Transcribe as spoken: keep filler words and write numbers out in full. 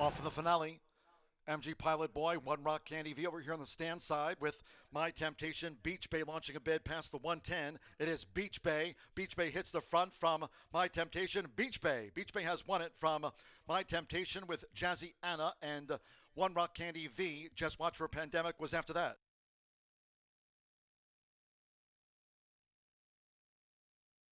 Off in the finale, M G Pilot Boy, One Rock Candy V over here on the stand side with My Temptation. Beach Bay launching a bid past the one ten. It is Beach Bay. Beach Bay hits the front from My Temptation. Beach Bay. Beach Bay has won it from My Temptation with Jazzy Anna, and One Rock Candy V. Just Watch for Pandemic was after that.